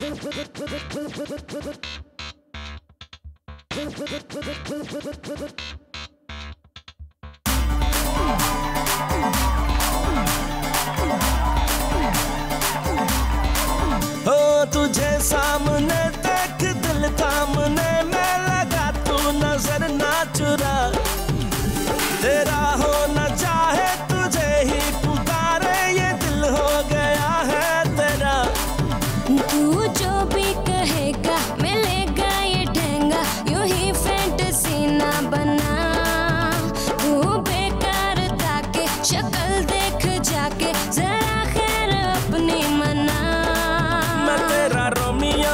तुझे सामने देख दिल थामने में लगा, तू नजर ना चुरा। तेरा हो न चाहे तुझे ही पुकारे, ये दिल हो गया है तेरा। तू जो भी कहेगा मिलेगा ये ठेंगा, यूं ही फैंटेसी ना बना। तू बेकार ताके शक्ल देख जाके, जरा खैर अपनी मना। मैं तेरा रोमियो,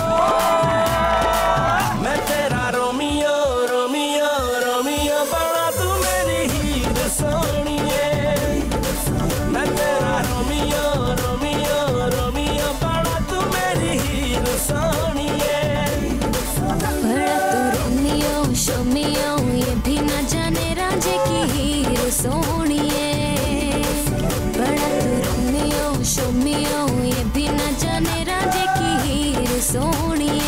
मैं तेरा रोमियो, रोमियो रोमियो बड़ा तू मेरी हीर सोनिए। मैं तेरा रोमियो, रोमियो रोमियो बड़ा तू मेरी हीर सोनिए। बड़ा तू रोमियो शोमियो, ये भी न जाने रांझे की हीर सोनिए। बड़ा तू रोमियो शोमियो, ये भी न जाने रांझे की हीर सोनिए।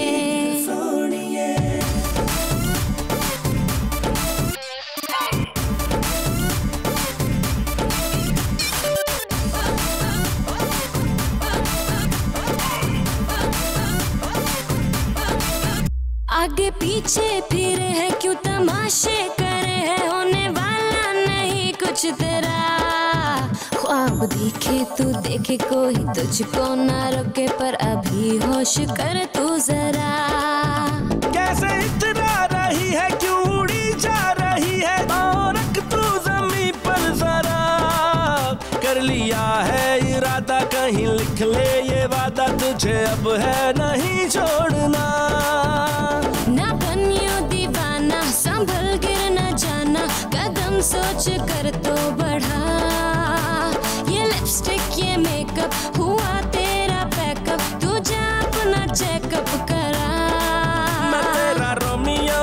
आगे पीछे फिरे है क्यों तमाशे करे है, होने वाला नहीं कुछ तेरा। ख्वाब देखे तू देखे कोई तुझको ना रोके, पर अभी होश कर तू जरा। कैसे इतना रही है, क्यों उड़ी जा रही है, और रख तू जमीन पर जरा। कर लिया है इरादा, कहीं लिख ले ये वादा, तुझे अब है नहीं छोड़ना। ना बनियो दीवाना, संभल गिर न जाना, कदम सोच कर तो बढ़ा। ये लिपस्टिक ये मेकअप हुआ तेरा पैकअप, तू जा अपना चेकअप करा। मैं तेरा रोमियो,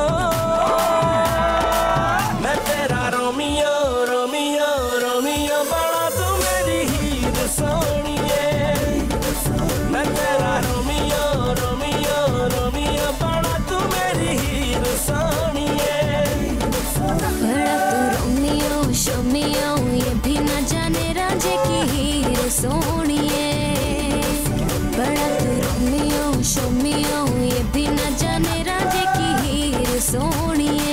मैं तेरा रोमियो, रोमियो रोमियो बड़ा तू मेरी हीर सोनिए। मैं तेरा रोमियो, रोमियो रोमियो बड़ा तू मेरी हीर सोनिए। बड़ा तू रोमियो शोमियो, ये भी न जाने रांझे की हीर सोनिए। बड़ा तू रोमियो शोमियो, ये भी न जाने रांझे की हीर सोनिए।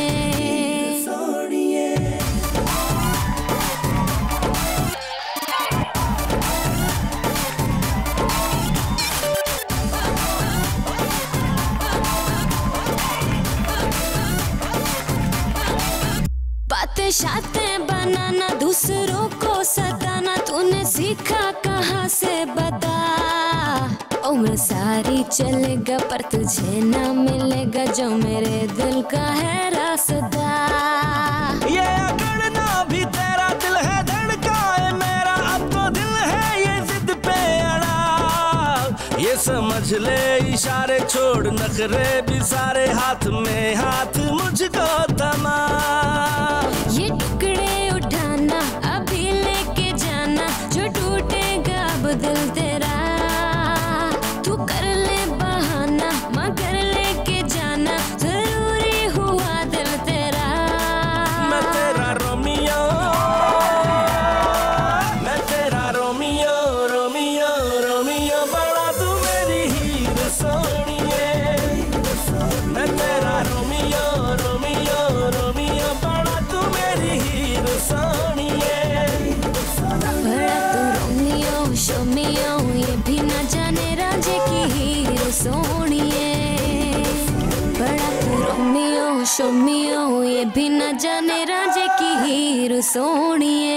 बातें शातें बनाना, दूसरों को सताना, तूने सीखा कहाँ से बता। उम्र सारी चलेगा पर तुझे ना मिलेगा, जो मेरे दिल का है रास्ता। ये अकड़ना भी तेरा दिल है, धड़का है मेरा अब तो दिल है ये जिद पे अड़ा। ये समझ ले इशारे छोड़ नखरे भी सारे, हाथ में हाथ मुझको थमा। ये टुकड़े उठाना अभी लेके जाना, जो टूटेगा अब दिल तेरा। तू कर ले बहाना मगर लेके जाना, जरूरी हुआ दिल तेरा। मैं तेरा रोमियो, मैं तेरा रोमियो, रोमियो रोमियो बड़ा तू मेरी हीर सोनिए। मैं तेरा रोमियो, रोमियो रोमियो बड़ा तू मेरी हीर सोनिए। बड़ा तू रोमियो शोमियो, ये भी न जाने रांझे की हीर सोनिए। बड़ा तू रोमियो शोमियो, ये भी न जाने रांझे की हीर सोनिए।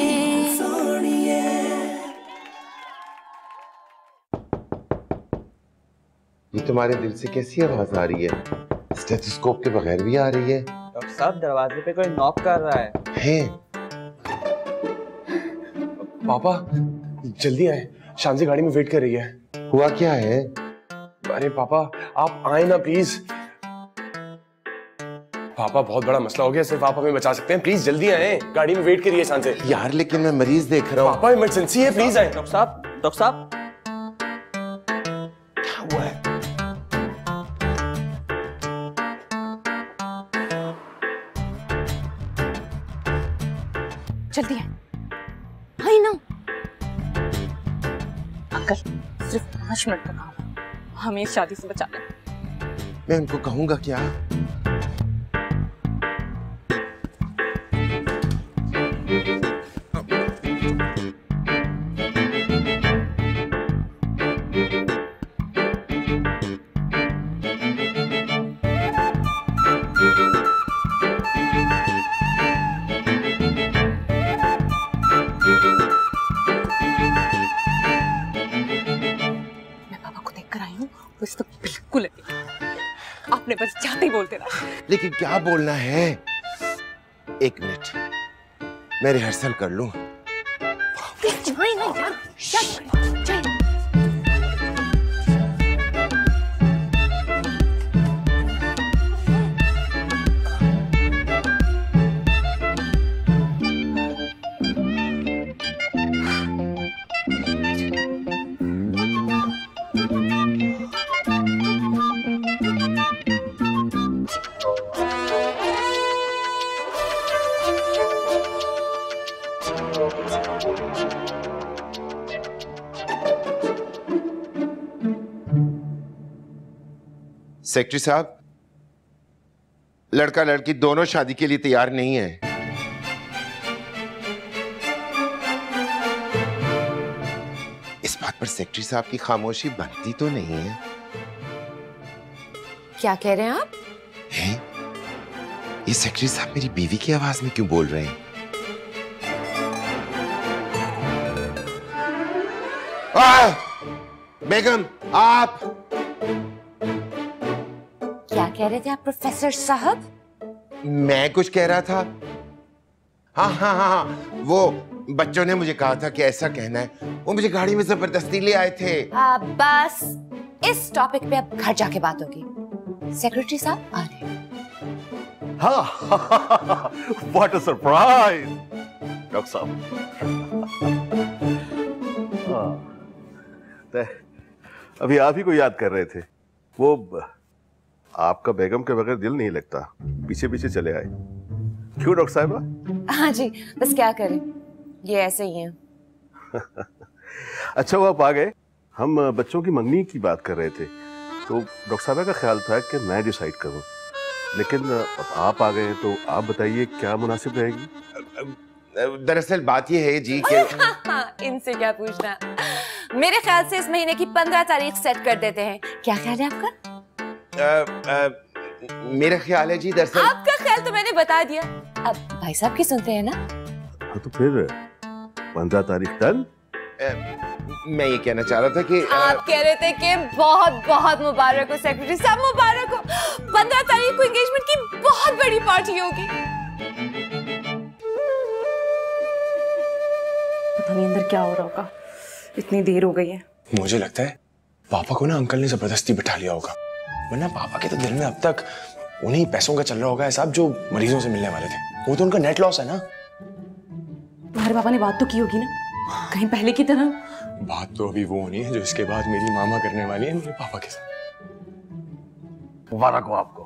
ये तुम्हारे दिल से कैसी आवाज आ रही है? स्टेथोस्कोप के बगैर भी आ रही है। डॉक्टर साहब दरवाजे पे कोई नॉक कर रहा है। पापा जल्दी आए, शांति गाड़ी में वेट कर रही है। हुआ क्या है? अरे पापा आप आए ना प्लीज। पापा बहुत बड़ा मसला हो गया, सिर्फ आप हमें बचा सकते हैं, प्लीज जल्दी आए, गाड़ी में वेट करिए शांति। यार लेकिन मैं मरीज देख रहा हूँ। पापा इमरजेंसी है, प्लीज आए। डॉक्टर साहब जल्दी है। आई नो अंकल, सिर्फ 5 मिनट का काम है, हमें इस शादी से बचा लें। मैं उनको कहूंगा क्या? तो बिल्कुल आपने बस जाते ही बोलते ना। लेकिन क्या बोलना है? 1 मिनट, मैं रिहर्सल कर लूं। नहीं यार, क्या चाहिए? सेक्रेटरी साहब, लड़का लड़की दोनों शादी के लिए तैयार नहीं है। इस बात पर सेक्रेटरी साहब की खामोशी बनती तो नहीं है। क्या कह रहे हैं आप? हैं? ये सेक्रेटरी साहब मेरी बीवी की आवाज में क्यों बोल रहे हैं? बेगम, आप क्या कह रहे थे आप प्रोफेसर साहब? मैं कुछ कह रहा था। हाँ, वो बच्चों ने मुझे कहा था कि ऐसा कहना है। वो मुझे गाड़ी में जबरदस्ती ले आए थे। बस इस टॉपिक पे अब घर जाके बात होगी। सेक्रेटरी साहब आ रहे हैं। हाँ, व्हाट अ सरप्राइज डॉक्टर साहब। अभी आप ही को याद कर रहे थे। वो आपका बेगम के बगैर दिल नहीं लगता, पीछे पीछे चले आए। क्यों डॉक्टर साहिबा? हाँ जी, बस क्या करें, ये ऐसे ही है। अच्छा वो आप आ गए। हम बच्चों की मंगनी की बात कर रहे थे, तो डॉक्टर साहिबा का ख्याल था कि मैं डिसाइड करूं, लेकिन अब आप आ गए तो आप बताइए क्या मुनासिब रहेगी। दरअसल बात यह है जी कि इनसे क्या पूछना। मेरे ख्याल से इस महीने की 15 तारीख सेट कर देते हैं। क्या ख्याल है आपका? मेरा ख्याल है जी, दरअसल आपका ख्याल तो मैंने बता दिया, अब भाई साहब की सुनते हैं ना। हाँ तो फिर 15 तारीख डन। मैं ये कहना चाह रहा था कि आप कह रहे थे कि बहुत बहुत मुबारक हो सेक्रेटरी साहब, मुबारक हो। 15 तारीख को एंगेजमेंट की बहुत बड़ी पार्टी होगी। पता नहीं अंदर क्या हो रहा होगा, इतनी देर हो गई है। मुझे लगता है पापा को ना अंकल ने जबरदस्ती बिठा लिया होगा, वरना पापा के तो दिल में अब तक उन्हीं पैसों का चल रहा होगा हिसाब जो मरीजों से मिलने वाले थे। वो तो उनका नेट लॉस है ना। तुम्हारे पापा ने बात तो की होगी ना, कहीं पहले की तरह। बात तो अभी वो होनी है जो इसके बाद मेरी मामा करने वाली है मेरे पापा के साथ। मुबारक हो आपको।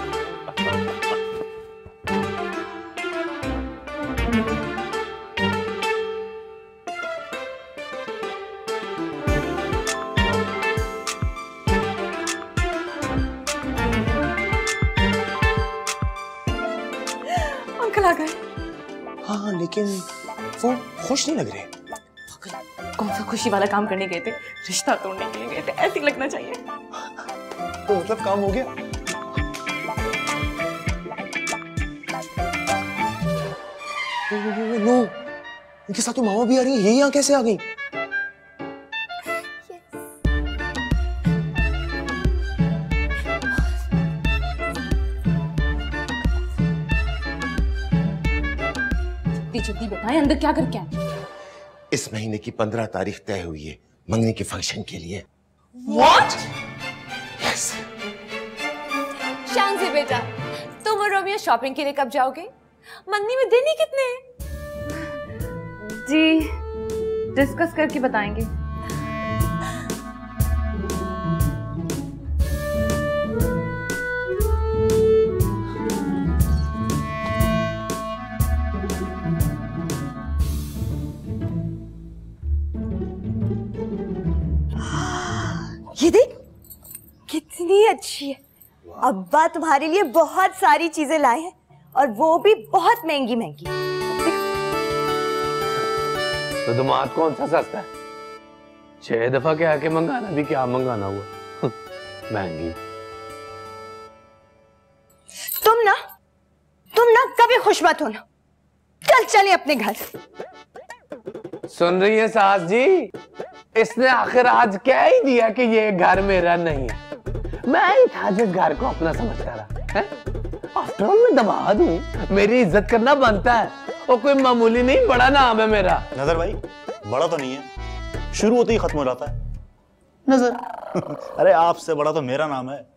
अंकल आ गए। हाँ लेकिन वो खुश नहीं लग रहे। कौन सा खुशी वाला काम करने गए थे? रिश्ता तोड़ने के लिए गए थे, ऐसे ही लगना चाहिए। तो मतलब काम हो गया। नो, इनके साथ तो मामा भी आ रही है, ये यहाँ कैसे आ गई? जल्दी बताएं अंदर क्या करके आए? इस महीने की 15 तारीख तय हुई है मंगनी के फंक्शन के लिए। What? Yes. शांति बेटा, तुम और रोमियो शॉपिंग के लिए कब जाओगे? मंगनी में दिन ही कितने हैं? जी डिस्कस करके बताएंगे। ये देख कितनी अच्छी है। अब्बा तुम्हारे लिए बहुत सारी चीजें लाए हैं और वो भी बहुत महंगी महंगी। तो दामाद कौन सा सस्ता है? 6 दफा कह के मंगाना भी क्या मंगाना हुआ। महंगी। तुम ना कभी खुश मत होना। चले अपने घर। सुन रही है सास जी, इसने आखिर आज क्या ही दिया कि ये घर मेरा नहीं है। मैं ही था जिस घर को अपना समझता रहा। आफ्टर ऑल मैं दामाद हूँ, मेरी इज्जत करना बनता है। और कोई मामूली नहीं, बड़ा नाम है मेरा। नजर भाई बड़ा तो नहीं है, शुरू होते ही खत्म हो जाता है नजर। अरे आपसे बड़ा तो मेरा नाम है।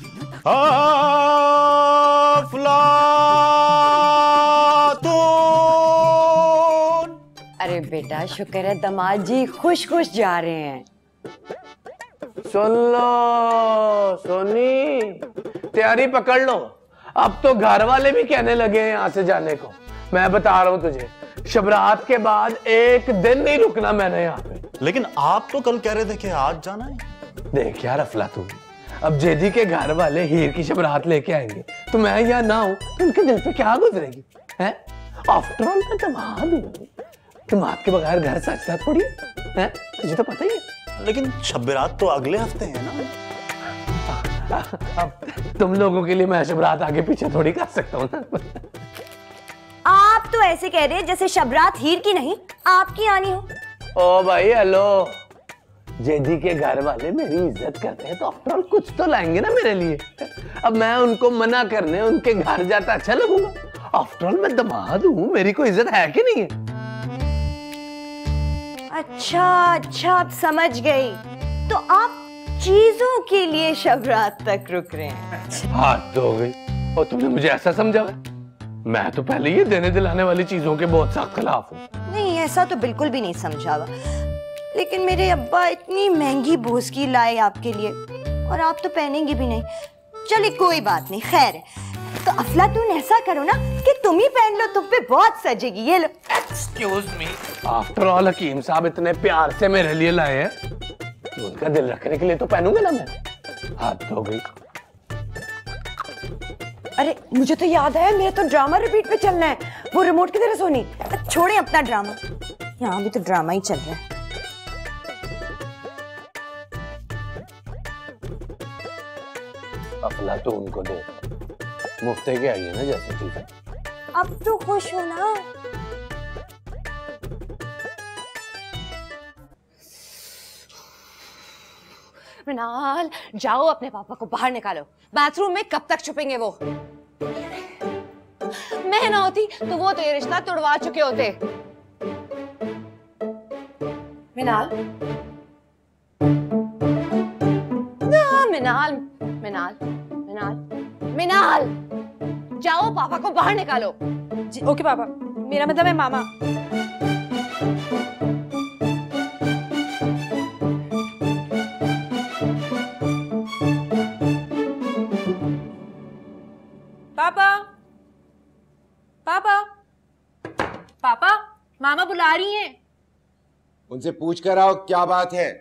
अरे बेटा शुक्र है दामाद जी खुश खुश जा रहे हैं। सुन लो सोनी, तैयारी पकड़ लो। अब तो घर वाले भी कहने लगे हैं यहाँ से जाने को। मैं बता रहा हूँ तुझे, शबरात के बाद एक दिन नहीं रुकना मैंने यहाँ पे। लेकिन आप तो कल कह रहे थे कि आज जाना है। देख यार अफलातून, अब जेदी के घर वाले हीर की शबरात लेके आएंगे तो मैं यहाँ ना हूँ तो उनके दिल पे क्या गुजरेगी? हैं? आफ्टर ऑल मैं दामाद हूँ। दामाद के बगैर घर सजता थोड़ी है, तुझे तो पता ही है। लेकिन शबरात तो अगले हफ्ते है ना। अब तुम लोगों के लिए मैं शबरात आगे पीछे थोड़ी कर सकता हूँ ना। आप तो ऐसे कह रहे हैं जैसे शबरात हीर की नहीं आपकी आनी हो। ओ भाई हेलो, जेदी के घर वाले मेरी इज्जत करते हैं तो आफ्टर ऑल कुछ तो लाएंगे ना मेरे लिए। अब मैं उनको मना करने उनके घर जाता अच्छा लगूंगा? आफ्टर ऑल मैं दामाद हूँ, मेरी कोई इज्जत है कि नहीं है? अच्छा अब समझ गई। तो आप चीजों के लिए शबरात तक रुक रहे हैं। हाथ धो गई। और तुमने मुझे ऐसा समझा? मैं तो पहले ये देने दिलाने वाली चीजों के बहुत सख्त खिलाफ हूँ। नहीं ऐसा तो बिल्कुल भी नहीं समझा हुआ, लेकिन मेरे अब्बा इतनी महंगी बोस की लाए आपके लिए और आप तो पहनेंगे भी नहीं। चलिए कोई बात नहीं, खैर है। तो अफलातून ऐसा करो ना कि तुम ही पहन लो, तुम पे बहुत सजेगी। ये लो। Excuse me. आफ्टर ऑल हकीम साहब इतने प्यार से मेरे लिए लाए हैं, उनका दिल रखने के लिए तो पहनूंगा ना मैं। हाथ धो गई। अरे मुझे तो याद है, मेरा तो ड्रामा रिपीट पे चलना है। वो रिमोट की तरह सोनी। छोड़े अपना ड्रामा, यहाँ भी तो ड्रामा ही चल रहा है। अफलातून को दे, मुफ्ते के आई है ना जैसी चीजें। अब तो खुश हो ना। मृणाल जाओ अपने पापा को बाहर निकालो। बाथरूम में कब तक छुपेंगे वो? मैं ना होती तो वो तो ये रिश्ता तोड़वा चुके होते। मृणाल मृणाल मृणाल मृणाल मृणाल जाओ पापा को बाहर निकालो। ओके पापा, मेरा मतलब है मामा। पापा पापा पापा, मामा बुला रही हैं। उनसे पूछ कर आओ क्या बात है।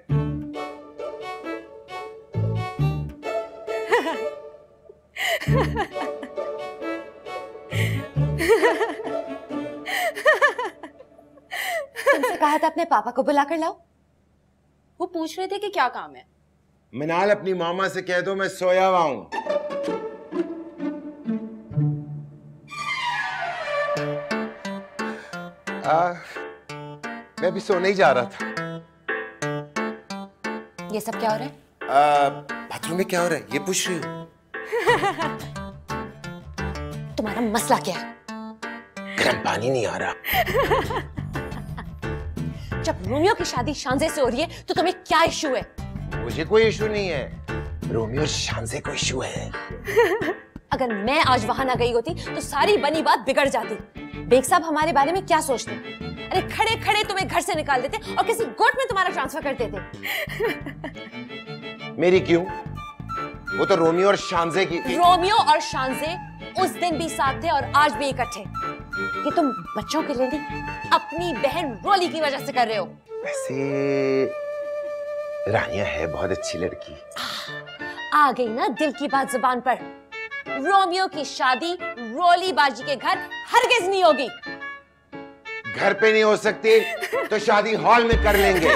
तुमसे कहा था अपने पापा को बुला कर लाओ। वो पूछ रहे थे कि क्या काम है। मिनाल अपनी मामा से कह दो मैं सोया हुआ हूं। मैं भी सोने ही जा रहा था। ये सब क्या हो रहा है? बाथरूम में क्या हो रहा है ये पूछ रही हो? तुम्हारा मसला क्या है? गर्म पानी नहीं आ रहा। जब रोमियो की शादी शांजे से हो रही है तो तुम्हें क्या इशू है? मुझे कोई इशू नहीं है, रोमियो और शांजे को इशू है। अगर मैं आज वहां ना गई होती तो सारी बनी बात बिगड़ जाती। बेग साहब हमारे बारे में क्या सोचते? अरे खड़े खड़े तुम्हें घर से निकाल देते और किसी गोट में तुम्हारा ट्रांसफर कर देते। मेरी क्यों? वो तो रोमियो और शांजे की। रोमियो और शांजे उस दिन भी साथ थे और आज भी इकट्ठे। ये तुम बच्चों के लिए नहीं, अपनी बहन रोली की वजह से कर रहे हो। रानिया है बहुत अच्छी लड़की। आ गई ना दिल की बात जुबान पर। रोमियो की शादी रोली बाजी के घर हरगिज नहीं होगी। घर पे नहीं हो सकती तो शादी हॉल में कर लेंगे।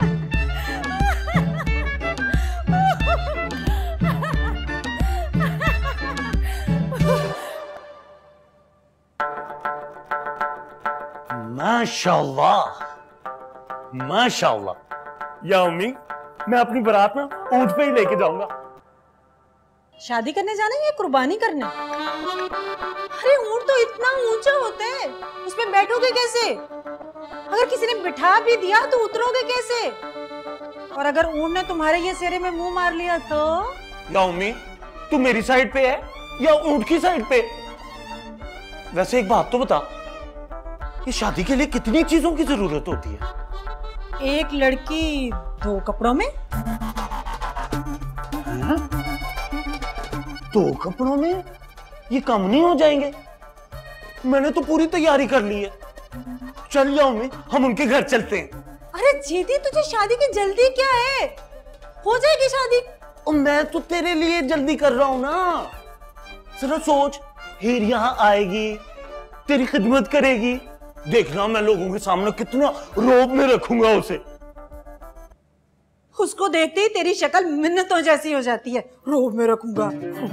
माशाल्लाह माशाल्लाह। या अम्मी, मैं अपनी बारात ना ऊंट पे ही लेके जाऊंगा। शादी करने जाना है या कुर्बानी करने? अरे ऊंट तो इतना ऊंचा होता है, उसमें बैठोगे कैसे? अगर किसी ने बिठा भी दिया तो उतरोगे कैसे? और अगर ऊंट ने तुम्हारे ये सिरे में मुंह मार लिया तो? या अम्मी, तू मेरी साइड पे है या ऊंट की साइड पे? वैसे एक बात तो बता, ये शादी के लिए कितनी चीजों की जरूरत होती है? एक लड़की 2 कपड़ों में। 2 कपड़ों में ये कम नहीं हो जाएंगे? मैंने तो पूरी तैयारी कर ली है। चल जाओ मैं, हम उनके घर चलते हैं। अरे जीती, तुझे शादी की जल्दी क्या है? हो जाएगी शादी। और मैं तो तेरे लिए जल्दी कर रहा हूं ना। जरा सोच, हीर यहाँ आएगी, तेरी खिदमत करेगी, देखना मैं लोगों के सामने कितना रोब में रखूंगा उसे। उसको देखते ही तेरी शक्ल मिन्नतों जैसी हो जाती है। रोब में रखूंगा।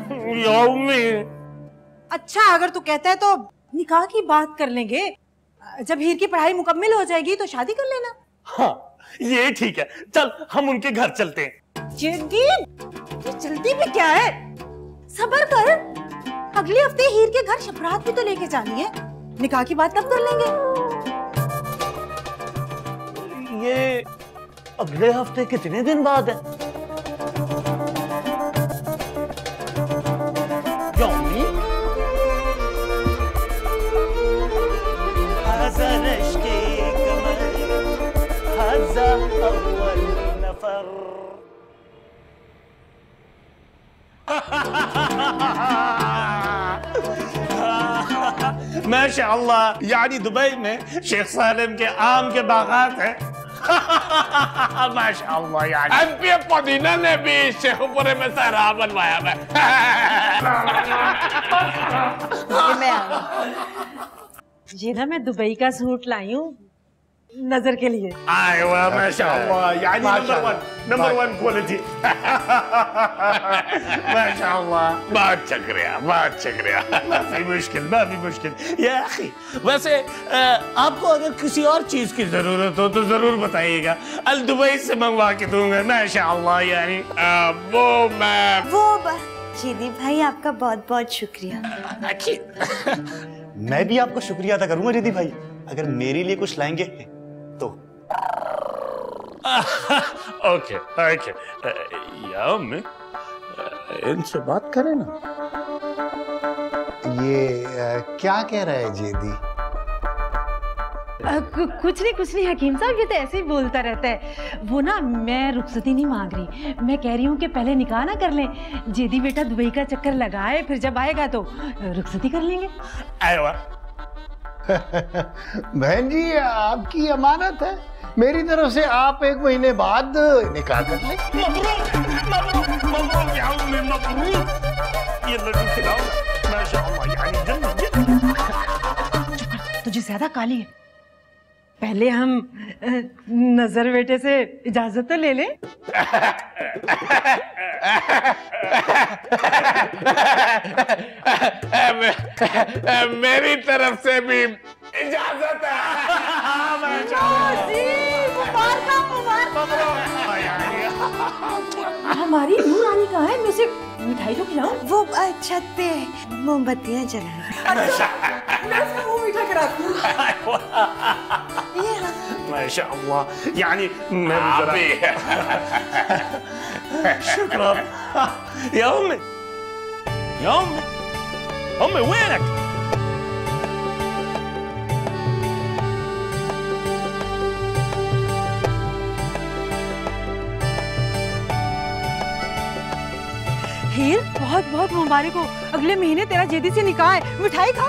अच्छा, अगर तू कहता है तो निकाह की बात कर लेंगे। जब हीर की पढ़ाई मुकम्मल हो जाएगी तो शादी कर लेना। हाँ, ये ठीक है। चल हम उनके घर चलते हैं। जल्दी, ये जल्दी भी क्या है? सब्र कर, अगले हफ्ते हीर के घर शबरात भी तो लेके जानी है। निकाह की बात तब कर लेंगे। ये अगले हफ्ते कितने दिन बाद है? माशाअल्लाह, यानी दुबई में शेख सालिम के आम के बागात हैं। माशाअल्लाह, यानी एमपी पुदीना ने भी शेखपुरे में सहरा बनवाया है। ये ना मैं दुबई का सूट लाई हूँ नजर के लिए। आए वाह, माशाअल्लाह, यानी नंबर वन क्वालिटी। माशाअल्लाह, बहुत शुक्रिया, बहुत शुक्रिया। माफी मुश्किल या अखी। वैसे आपको अगर किसी और चीज की जरूरत हो तो जरूर बताइएगा, अल दुबई से मंगवा के दूंगा। माशाअल्लाह, यानी जीदी भाई, आपका बहुत बहुत शुक्रिया। मैं भी आपको शुक्रिया अदा करूंगा जीदी भाई, अगर मेरे लिए कुछ लाएंगे तो। ओके ओके, या मैं इनसे बात करें ना। ये क्या कह रहा है जेदी? कुछ नहीं हकीम साहब, ये तो ऐसे ही बोलता रहता है। वो ना, मैं रुखसती नहीं मांग रही, मैं कह रही हूँ कि पहले निकाह ना कर लें। जेदी बेटा दुबई का चक्कर लगाए, फिर जब आएगा तो रुखसती कर लेंगे। बहन जी, आपकी अमानत है, मेरी तरफ से आप 1 महीने बाद निकाह कर लें। ये लड्डू खिलाओ, माशाअल्लाह, यानी जन्नत। तुझे ज्यादा काली है, पहले हम नजर बेटे से इजाजत तो ले लें। मेरी तरफ से भी इजाजत है। हमारी नूर रानी कहाँ है? मैं उसे मिठाई तो खिलाऊं। वो छत पे मोमबत्तियां जलाई। मैं उसका मुंह मीठा कराती हूँ। माशाअल्लाह, यानी मैं भी शुक्र। يا أمي وينك؟ हीर, बहुत बहुत मुबारक हो, अगले महीने तेरा जेदी से निकाह है। मिठाई खा।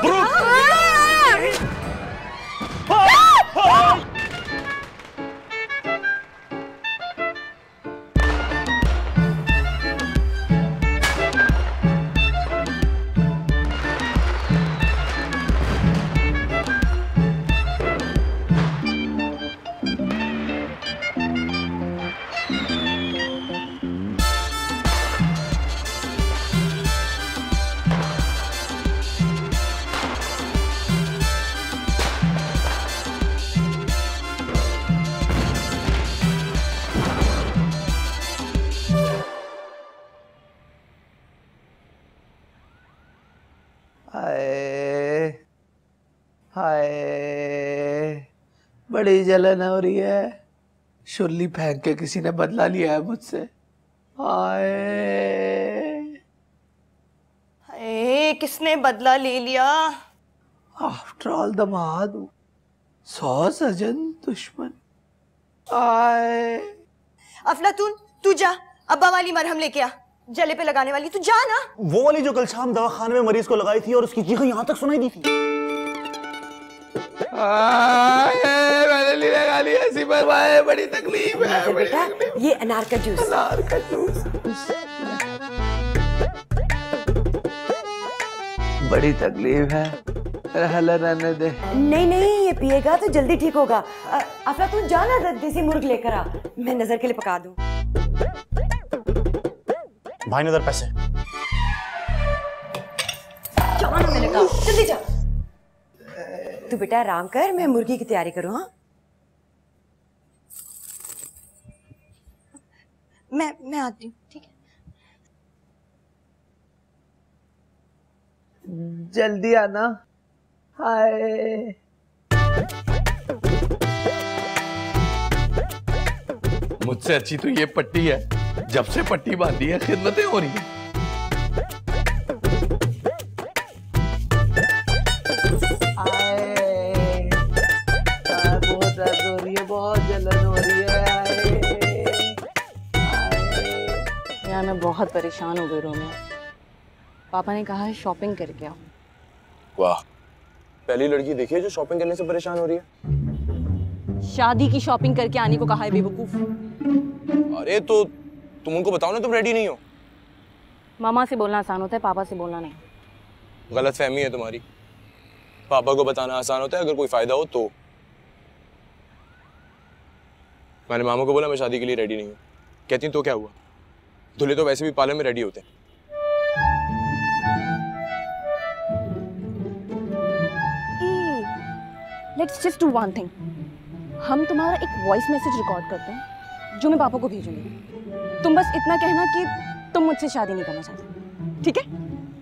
हाय हाय, बड़ी जलन हो रही है। शुल्ली फेंक के किसी ने बदला लिया है मुझसे। हाय हाय, किसने बदला ले लिया? आफ्टर ऑल दमाद हूँ, 100 सजन दुश्मन। हाय अफलातून, तू जा अब्बा वाली मरहम लेके आ, जले पे लगाने वाली। तू जा ना। वो वाली जो कल शाम दवाखाने में मरीज को लगाई थी और उसकी चीखें यहाँ तक सुनाई दी थी। मैंने लगा लिया, ऐसी बर्बाद, बड़ी तकलीफ है। बेटा ये अनार का जूस। अनार का जूस बड़ी तकलीफ है, रहने दे। नहीं नहीं, ये पिएगा तो जल्दी ठीक होगा। अफला तू जा ना, देसी मुर्ग लेकर आ, मैं नजर के लिए पका दूं। भाई नजर पैसे। जाओ ना, मैंने कहा जल्दी जा। तू बेटा आराम कर, मैं मुर्गी की तैयारी करूँ। हाँ मैं आती हूँ, ठीक है। जल्दी आना। हाय मुझसे अच्छी तो ये पट्टी है, जब से पट्टी बांधी है खिदमतें हो रही है। बहुत दर्द हो रही है, बहुत जलन हो रही है। यार मैं बहुत परेशान हो गई रोमियो। पापा ने कहा है शॉपिंग करके आओ। वाह, पहली लड़की देखी है जो शॉपिंग करने से परेशान हो रही है। शादी की शॉपिंग करके आने को कहा है बेवकूफ। अरे तो तुम उनको बताओ ना तुम रेडी नहीं हो। मामा से बोलना आसान होता है, पापा से बोलना नहीं। गलतफहमी है तुम्हारी। पापा को बताना आसान होता है अगर कोई फायदा हो तो। मैंने मामा को बोला मैं शादी के लिए रेडी नहीं हूँ। कहती तो क्या हुआ, दूल्हे तो वैसे भी पार्लर में रेडी होते हैं। Let's just do one thing. हम तुम्हारा एक वॉइस मैसेज रिकॉर्ड करते हैं जो मैं पापा को भेजूंगी। तुम बस इतना कहना कि तुम मुझसे शादी नहीं करना चाहते, ठीक है?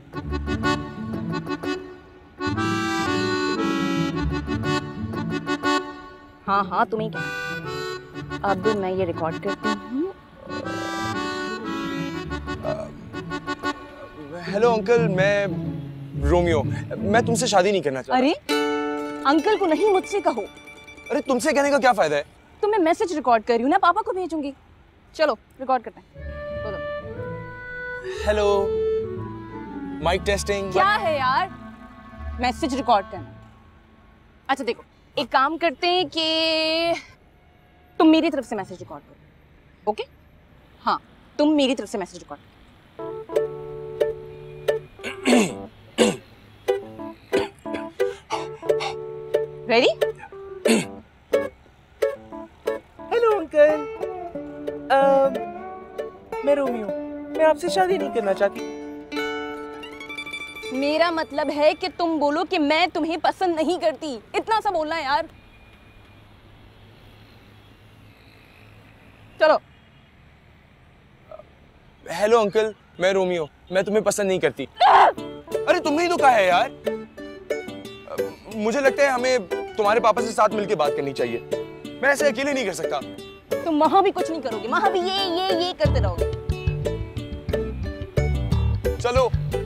हाँ हाँ तुम्हें कहना। अब मैं ये रिकॉर्ड करती हूँ। हेलो अंकल, मैं रोमियो। मैं तुमसे शादी नहीं करना चाहता। अरे अंकल को नहीं, मुझसे कहो। अरे तुमसे कहने का क्या फायदा है? तो मैं मैसेज रिकॉर्ड कर रही हूँ ना, पापा को भेजूंगी। चलो रिकॉर्ड करते हैं। बोलो। Hello, mic testing. क्या है यार, मैसेज रिकॉर्ड करना। अच्छा देखो, एक काम करते हैं कि तुम मेरी तरफ से मैसेज रिकॉर्ड करो, ओके? हाँ, तुम मेरी तरफ से मैसेज रिकॉर्ड करो। रेडी? हेलो अंकल, मैं रोमियो, मैं आपसे शादी नहीं करना चाहती। मेरा मतलब है कि तुम बोलो कि मैं तुम्हें पसंद नहीं करती। इतना सा बोलना है यार। चलो। हेलो अंकल, मैं रोमियो, मैं तुम्हें पसंद नहीं करती। अरे तुमने ही तो कहा है यार। मुझे लगता है हमें तुम्हारे पापा से साथ मिलकर बात करनी चाहिए। मैं ऐसे अकेले नहीं कर सकता। तुम वहां भी कुछ नहीं करोगे, वहां भी ये करते रहोगे। चलो।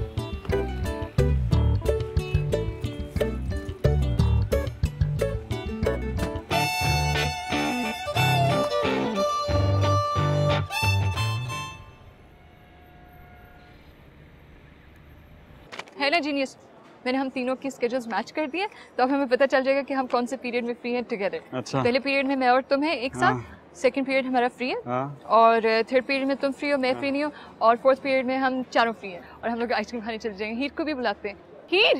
है ना जीनियस, मैंने हम तीनों की स्केड्यूल्स मैच कर दिए, तो अब हमें पता चल जाएगा कि हम कौन से पीरियड में फ्री हैं टुगेदर। अच्छा। पहले पीरियड में मैं और तुम हैं एक साथ, सेकंड पीरियड हमारा फ्री है, और थर्ड पीरियड में तुम फ्री हो, मैं फ्री नहीं हूँ, और फोर्थ पीरियड में हम चारों फ्री हैं और हम लोग आइसक्रीम खाने चले जाएंगे। हीर को भी बुलाते हैं। हीर,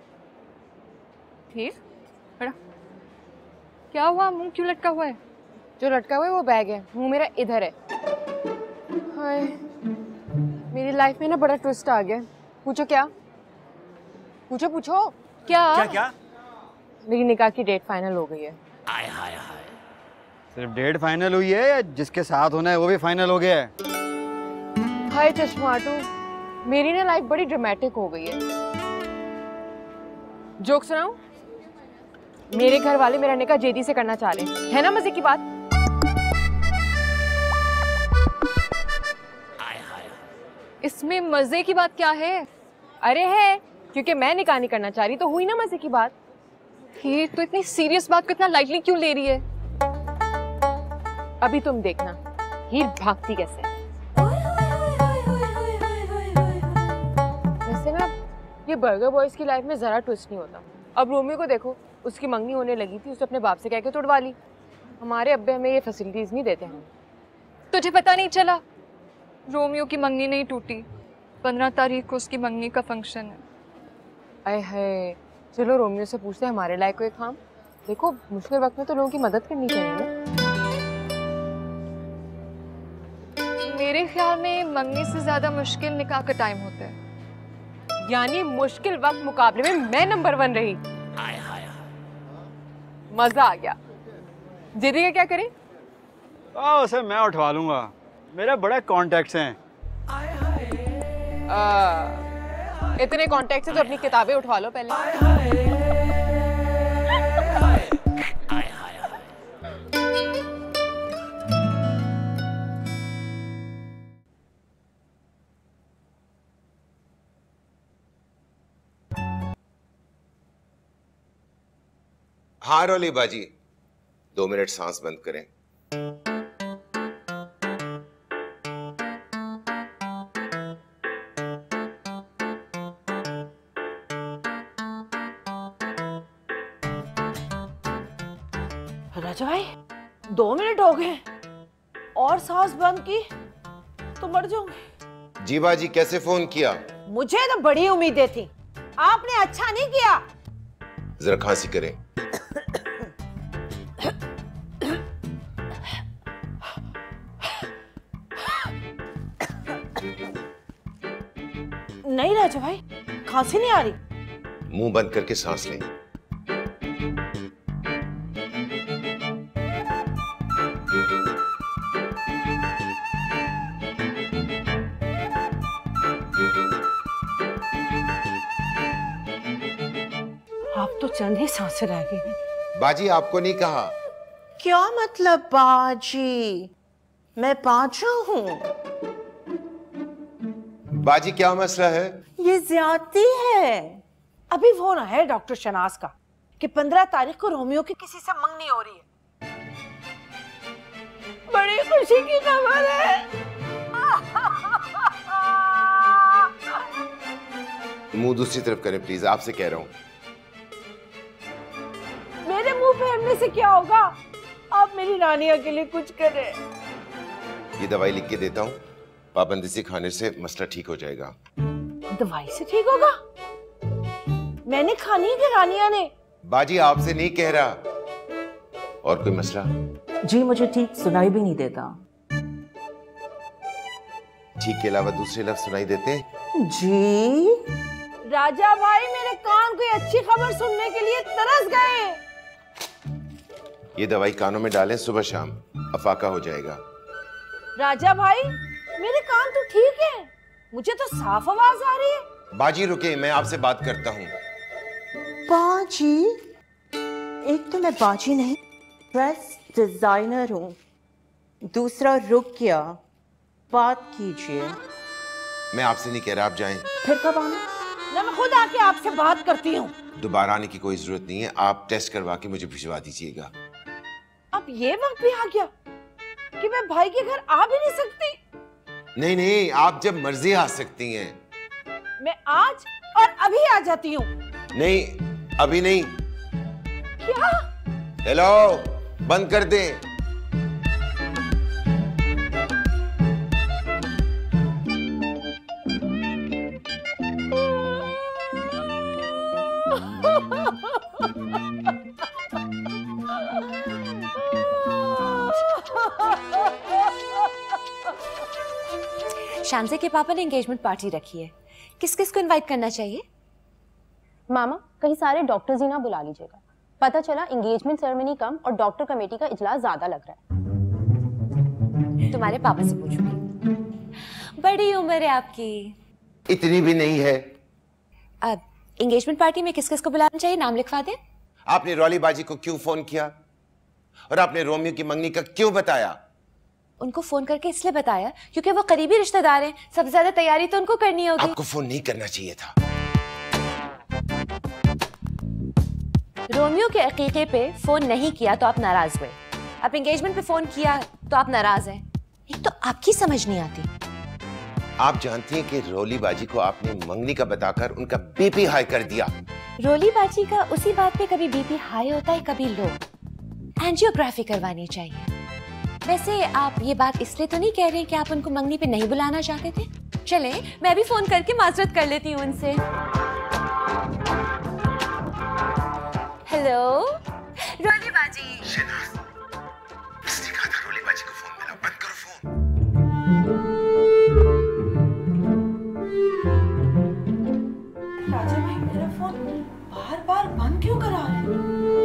हीर बड़ा क्या हुआ, मुंह क्यों लटका हुआ है? जो लटका हुआ है वो बैग है, मुंह मेरा इधर है। हाय, मेरी लाइफ में ना बड़ा ट्विस्ट आ गया। पूछो क्या? पूछो पूछो। क्या क्या क्या? मेरी निकाह की डेट फाइनल हो गई है। आय हाय हाय। सिर्फ डेट फाइनल हुई है या जिसके साथ होना है वो भी फाइनल हो गया है? हाय चश्माटू, मेरी ना लाइफ बड़ी ड्रामेटिक हो गई है। जोक सुनाऊं? मेरे घर वाले मेरा निकाह जेदी से करना चाह रहे हैं, है ना मजे की बात? इसमें मजे की बात क्या है? अरे है, क्योंकि मैं निकाह नहीं करना चाह रही तो हुई ना मजे की बात। ये तो इतनी सीरियस बात को इतना लाइटली क्यों ले रही है? अभी तुम देखना हीर भागती कैसे। वैसे ना ये बर्गर बॉयज की लाइफ में जरा ट्विस्ट नहीं होता। अब रोमियो को देखो, उसकी मंगनी होने लगी थी, उसने अपने बाप से कह के तोड़वा ली। हमारे अब्बे हमें ये फैसिलिटीज नहीं देते हैं। तुझे पता नहीं चला? रोमियो की मंगनी नहीं टूटी, 15 तारीख को उसकी मंगनी का फंक्शन है। आए हाय, चलो रोमियो से पूछते हैं हमारे लायक कोई काम। देखो मुश्किल वक्त में तो लोगों की मदद करनी चाहिए ना। मेरे ख्याल में मंगनी से ज्यादा मुश्किल निकाह का टाइम होता है। यानी मुश्किल वक्त मुकाबले में मैं नंबर 1 रही। मजा आ गया। दीदी का क्या करें? उसे मैं उठवा लूंगा, मेरे बड़े कॉन्टेक्ट्स हैं। इतने कॉन्टेक्ट से तो अपनी किताबें उठवा लो पहले। हाँ रोली बाजी, 2 मिनट सांस बंद करें। राजा भाई 2 मिनट हो गए और सांस बंद की तो मर जाऊंगी। जी बाजी, कैसे फोन किया? मुझे तो बड़ी उम्मीदें थी, आपने अच्छा नहीं किया। जरा खांसी करें। नहीं राजा भाई, खांसी नहीं आ रही। मुंह बंद करके सांस लें। आप तो चंद ही सांसें रह गई हैं। बाजी आपको नहीं कहा। क्या मतलब बाजी? मैं पांचों हूँ। बाजी क्या मसला है? ये ज्यादती है। अभी फोन आया है डॉक्टर शनाज का कि 15 तारीख को रोमियो की किसी से मंगनी हो रही है। बड़ी खुशी की खबर है। मुंह दूसरी तरफ करें प्लीज, आपसे कह रहा हूँ। मेरे मुंह फेरने से क्या होगा? आप मेरी रानिया के लिए कुछ करें। ये दवाई लिख के देता हूँ, पाबंदी से खाने से मसला ठीक हो जाएगा। दवाई से ठीक होगा? मैंने खानी है कि रानिया ने? बाजी आपसे नहीं कह रहा। और कोई मसला? जी मुझे ठीक सुनाई भी नहीं देता। ठीक के अलावा दूसरे लफ्ज सुनाई देते हैं? जी राजा भाई, मेरे कान कोई अच्छी खबर सुनने के लिए तरस गए। ये दवाई कानों में डालें, सुबह शाम अफाका हो जाएगा। राजा भाई मेरे कान तो ठीक है, मुझे तो साफ आवाज आ रही है। बाजी रुके, मैं आपसे बात करता हूँ। बाजी? एक तो मैं बाजी नहीं, ड्रेस डिजाइनर हूँ। दूसरा रुक गया, बात कीजिए। मैं आपसे नहीं कह रहा, आप जाएं। फिर कब आना? ना मैं खुद आके आपसे बात करती हूँ। दोबारा आने की कोई जरूरत नहीं है, आप टेस्ट करवा के मुझे भिजवा दीजिएगा। अब ये वक्त भी आ गया कि मैं भाई के घर आ भी नहीं सकती। नहीं नहीं, आप जब मर्जी आ सकती हैं। मैं आज और अभी आ जाती हूँ। नहीं अभी नहीं। क्या? हेलो, बंद कर दें। शांजे के पापा ने एंगेजमेंट पार्टी रखी है, किस किस को इनवाइट करना चाहिए? मामा कहीं सारे डॉक्टर्स ही ना बुला लीजिएगा। पता चला एंगेजमेंट सेरेमनी कम और डॉक्टर कमेटी का इजलास ज्यादा लग रहा है। तुम्हारे पापा से पूछूंगी। बड़ी उम्र है आपकी। इतनी भी नहीं है। अब एंगेजमेंट पार्टी में किस किस को बुलाना चाहिए, नाम लिखवा दें। आपने रॉली बाजी को क्यों फोन किया और आपने रोमियो की मंगनी का क्यों बताया? उनको फोन करके इसलिए बताया क्योंकि वो करीबी रिश्तेदार हैं, सबसे ज्यादा तैयारी तो उनको करनी होगी। आपको फोन नहीं करना चाहिए था। रोमियो के अकीके पे फोन नहीं किया तो आप नाराज हुए, आप एंगेजमेंट पे फोन किया तो आप नाराज हैं। एक तो आपकी समझ नहीं आती। आप जानती हैं कि रोली बाजी को आपने मंगनी का बताकर उनका बीपी हाई कर दिया। रोली बाजी का उसी बात पे कभी बीपी हाई होता है कभी लो। एंजियोग्राफी करवानी चाहिए। वैसे आप ये बात इसलिए तो नहीं कह रहे हैं कि आप उनको मंगनी पे नहीं बुलाना चाहते थे? चले मैं भी फोन करके माजरत कर लेती हूँ उनसे। हेलो रोली बाजी। किसने कहा था रोली बाजी को फोन मिला? बंद करो फोन। राजा भाई मेरा फोन बार बार बंद क्यों करा रहे हैं?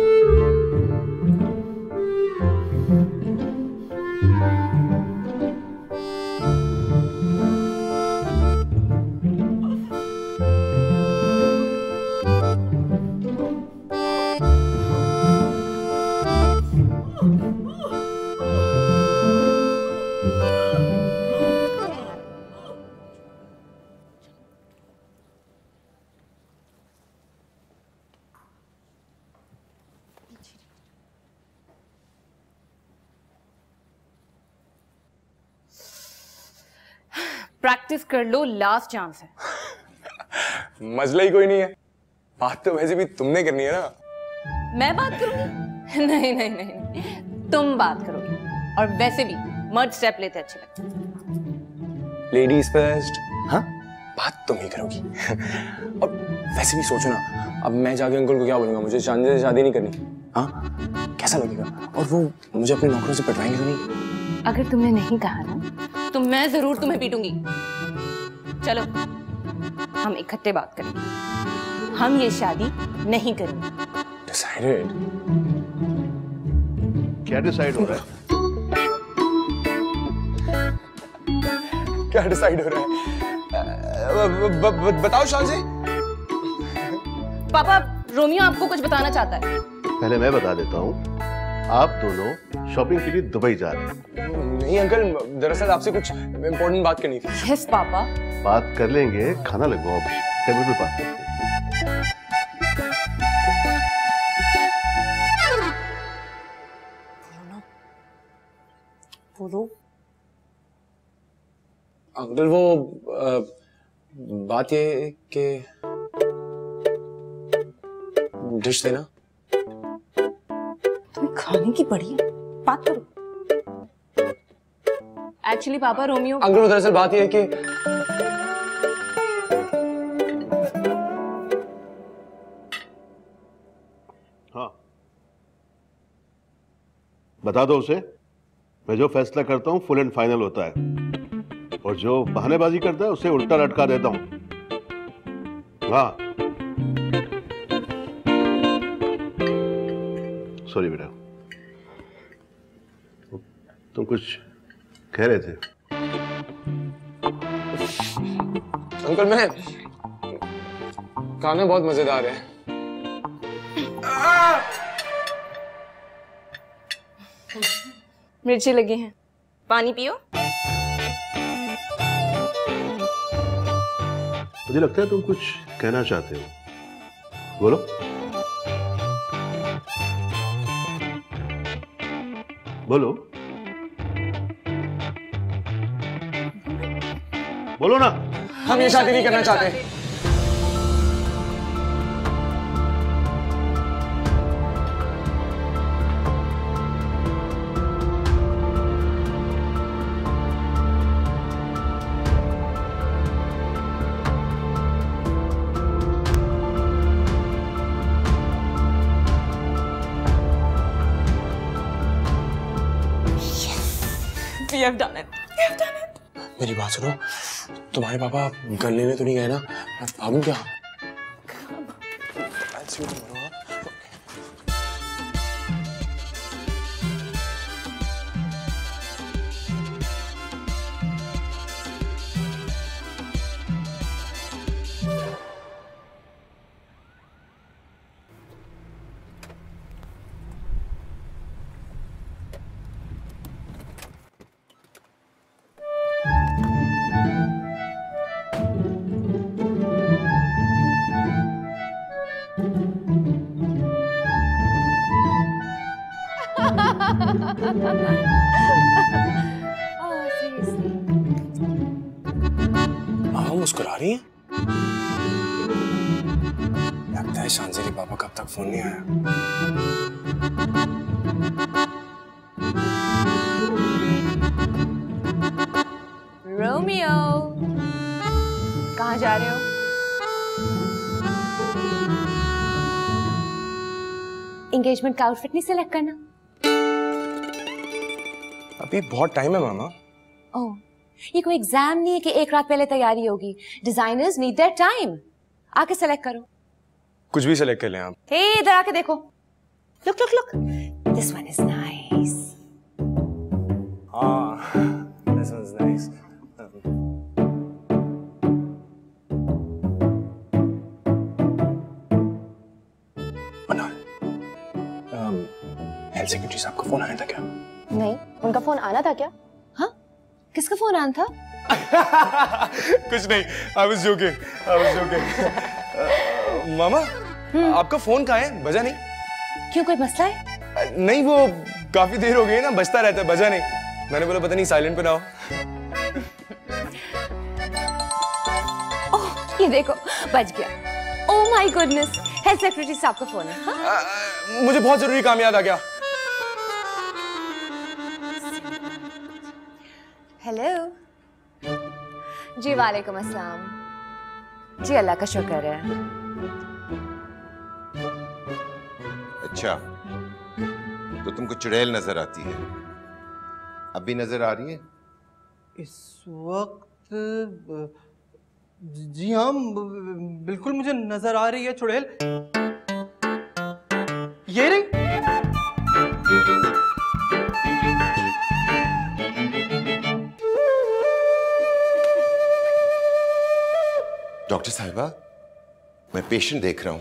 प्रैक्टिस कर लो, लास्ट चांस है। मसला ही कोई नहीं है, बात तो वैसे भी तुमने करनी है ना। मैं बात करूंगी? नहीं नहीं नहीं नहीं, तुम बात करोगे। और वैसे भी मर्द स्टेप लेते अच्छे लगते हैं। Ladies first. हाँ, बात तुम ही करोगी। और वैसे भी सोचो ना, अब मैं जाके अंकल को क्या बोलूंगा, मुझे चांदनी से शादी नहीं करनी। हाँ, कैसा लगेगा? और वो मुझे अपने नौकरों से पिटवाएंगे तो नहीं? अगर तुमने नहीं कहा ना तो मैं जरूर तुम्हें पीटूंगी। चलो हम इकट्ठे बात करेंगे। हम ये शादी नहीं करेंगे। डिसाइडेड? क्या डिसाइड हो रहा है? क्या डिसाइड हो रहा है? बताओ शालजी। पापा, रोमियो आपको कुछ बताना चाहता है। पहले मैं बता देता हूँ, आप दोनों शॉपिंग के लिए दुबई जा रहे हैं। नहीं अंकल, दरअसल आपसे कुछ इम्पोर्टेंट बात करनी थी। Yes papa. बात कर लेंगे, खाना लगवाओ, टेबल पे बात करते हैं। बोलो। अंकल वो बात ये कि डिश देना। तुम्हें खाने की पड़ी है, बात करो। एक्चुअली पापा, रोमियो। अंकल दरअसल बात ये है कि हाँ, बता दो उसे, मैं जो फैसला करता हूं फुल एंड फाइनल होता है, और जो बहानेबाजी करता है उसे उल्टा लटका देता हूं। हाँ, सॉरी बेटा, तुम कुछ कह रहे थे? अंकल मैं खाना बहुत मजेदार है। मिर्ची लगी हैं, पानी पियो। मुझे लगता है तुम कुछ कहना चाहते हो, बोलो। बोलो बोलो ना। हम ये शादी नहीं करना चाहते। We have done it. We have done it. मेरी बात सुनो, तुम्हारे पापा गन लेने तो नहीं गए ना? मैं भागूं क्या? मुस्कुरा रही हैं। लगता है शांति के पापा कब तक फोन नहीं आया। रोमियो, कहाँ जा रहे हो? एंगेजमेंट का आउटफिट नहीं सिलेक्ट करना? अभी बहुत टाइम है मामा। ओह, ये कोई एग्जाम नहीं है कि एक रात पहले तैयारी होगी। Designers need their time. आके सेलेक्ट करो। कुछ भी सेलेक्ट कर लें आप। हे, इधर आके देखो। Look look look, this one is nice. हाँ, this one is nice. Health secretary साहब का फोन आया था क्या? नहीं, उनका फोन आना था क्या? हाँ, किसका फोन आना था? कुछ नहीं, I was joking. मामा, आपका फोन कहाँ है? बजा नहीं? क्यों, कोई मसला है? नहीं, वो काफी देर हो गई ना, बजता रहता है, बजा नहीं। मैंने बोला पता नहीं साइलेंट पे ना हो। ओह, ये देखो, बज गया। Oh my goodness, health secretary साहब का फोन है। हाँ? मुझे बहुत जरूरी काम याद आ गया। हेलो जी, वालेकुम अस्सलाम जी। अल्लाह का शुक्र है। अच्छा, तो तुमको चुड़ैल नजर आती है? अब भी नजर आ रही है? इस वक्त जी हाँ, बिल्कुल मुझे नजर आ रही है चुड़ैल। ये रही। डॉक्टर साहिबा, मैं पेशेंट देख रहा हूं।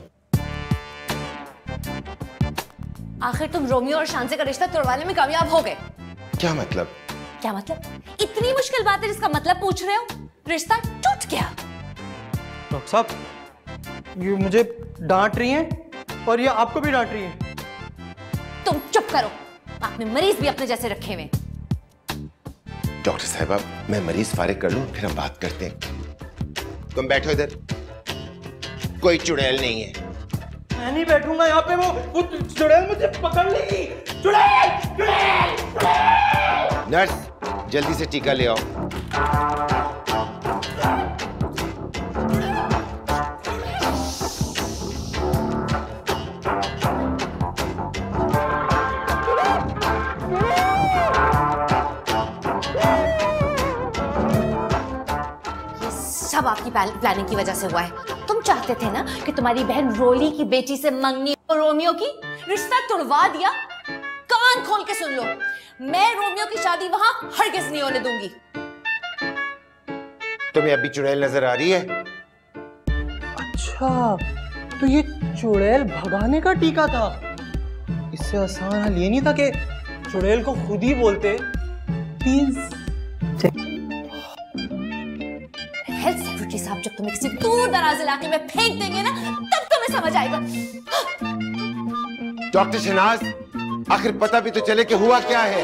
आखिर तुम रोमियो और शांति का रिश्ता तोड़वाने में कामयाब हो गए। क्या मतलब? क्या मतलब? इतनी मुश्किल बात है जिसका मतलब पूछ रहे हो? रिश्ता टूट गया। डॉक्टर साहब, ये मुझे डांट रही हैं और ये आपको भी डांट रही हैं। तुम चुप करो, आपने मरीज भी अपने जैसे रखे हुए। डॉक्टर साहिबा, मैं मरीज फारिग कर लूं, फिर हम बात करते हैं। तुम बैठो इधर। कोई चुड़ैल नहीं है। मैं नहीं बैठूंगा यहाँ पे। वो चुड़ैल मुझे पकड़ लेगी। चुड़ैल, चुड़ैल, चुड़ैल। नर्स, जल्दी से टीका ले आओ। सब आपकी प्लानिंग की वजह से हुआ है। तुम चाहते थे ना कि तुम्हारी बहन रोली की बेटी से मंगनी और रोमियो की रिश्ता तुड़वा दिया। कान खोल के सुन लो, मैं रोमियो की शादी वहां हरगिज नहीं होने दूंगी। तुम्हें अभी चुड़ैल नजर आ रही है? अच्छा, तो ये चुड़ैल भगाने का टीका था। इससे आसान हल ये नहीं था कि चुड़ैल को खुद ही बोलते। हेल्थ सेक्रेटरी साहब, जब तुम्हें किसी दूर दराज इलाके में फेंक देंगे ना, तब तुम्हें समझ आएगा। डॉक्टर शहनाज, आखिर पता भी तो चले कि हुआ क्या है।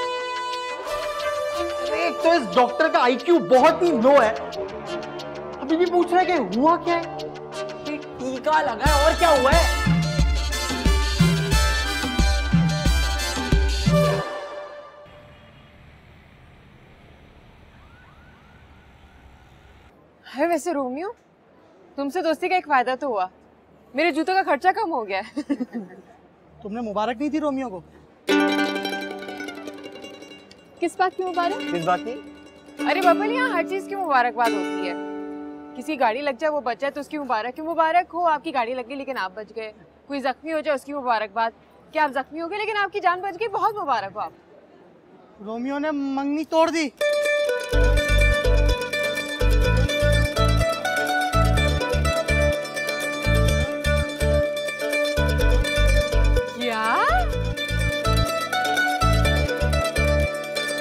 एक तो इस डॉक्टर का IQ बहुत ही लो है, अभी भी पूछ रहा है कि हुआ क्या है। टीका लगा है और क्या हुआ है। है वैसे रोमियो, तुमसे दोस्ती का एक फायदा तो हुआ। मेरे जूतों का खर्चा कम हो गया है। तुमने मुबारक नहीं दी रोमियो को? किस बात की मुबारक? किस बात की? अरे बबल, यहाँ हर चीज की मुबारकबाद होती है। किसी गाड़ी लग जाए, वो बच जाए तो उसकी मुबारक है। मुबारक हो आपकी गाड़ी लग गई लेकिन आप बच गए। कोई जख्मी हो जाए, उसकी मुबारकबाद। क्या आप जख्मी हो गए लेकिन आपकी जान बच गई, बहुत मुबारक हो आप। रोमियो ने मंगनी तोड़ दी।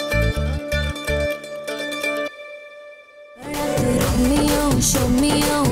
Show me